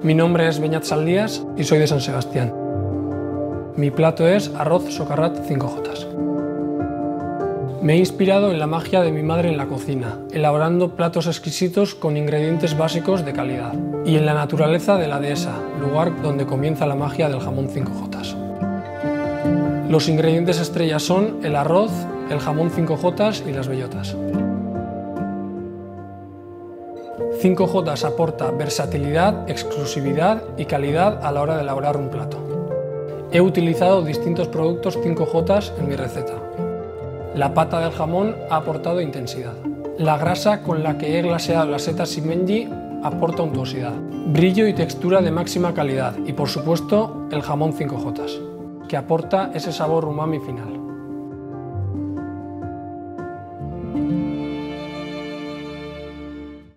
Mi nombre es Beñat Saldías y soy de San Sebastián. Mi plato es arroz socarrat 5J. Me he inspirado en la magia de mi madre en la cocina, elaborando platos exquisitos con ingredientes básicos de calidad, y en la naturaleza de la dehesa, lugar donde comienza la magia del jamón 5J. Los ingredientes estrellas son el arroz, el jamón 5J y las bellotas. 5J aporta versatilidad, exclusividad y calidad a la hora de elaborar un plato. He utilizado distintos productos 5J en mi receta. La pata del jamón ha aportado intensidad. La grasa con la que he glaseado las setas Simenyi aporta untuosidad, brillo y textura de máxima calidad y, por supuesto, el jamón 5J, que aporta ese sabor umami final.